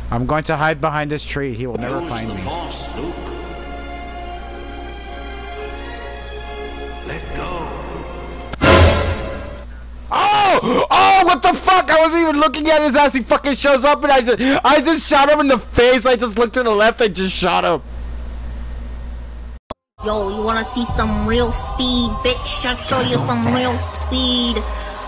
I'm going to hide behind this tree. He will never find me. Force, Luke. Let go, Luke. Oh! Oh, what the fuck? I wasn't even looking at his ass. He fucking shows up and I just shot him in the face. I just looked to the left. I just shot him. Yo, you wanna see some real speed, bitch? I'll show you some real speed.